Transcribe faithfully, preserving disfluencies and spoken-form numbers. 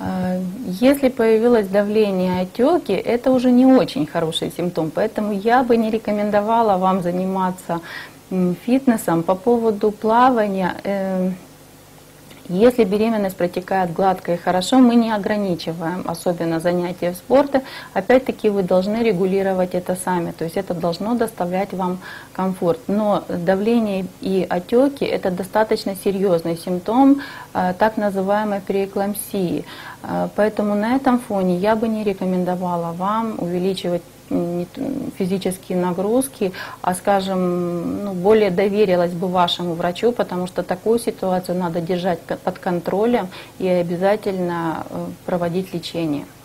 Если появилось давление, отеки, это уже не очень хороший симптом, поэтому я бы не рекомендовала вам заниматься фитнесом. По поводу плавания, если беременность протекает гладко и хорошо, мы не ограничиваем особенно занятия спорта. Опять-таки вы должны регулировать это сами, то есть это должно доставлять вам комфорт. Но давление и отеки – это достаточно серьезный симптом так называемой преэклампсии. Поэтому на этом фоне я бы не рекомендовала вам увеличивать физические нагрузки, а, скажем, ну, более доверилась бы вашему врачу, потому что такую ситуацию надо держать под контролем и обязательно проводить лечение.